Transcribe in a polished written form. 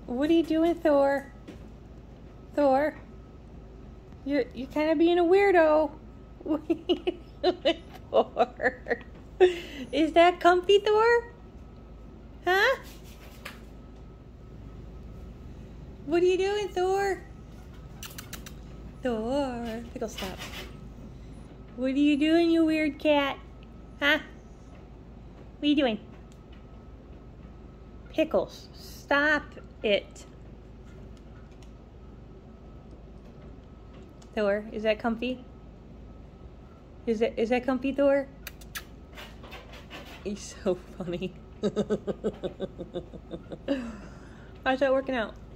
What are you doing, Thor? Thor? You're kind of being a weirdo. What are you doing, Thor? Is that comfy, Thor? Huh? What are you doing, Thor? Thor. Pickle, stop. What are you doing, you weird cat? Huh? What are you doing? Pickles, stop it. Thor, is that comfy? Is that comfy, Thor? He's so funny. How's that working out?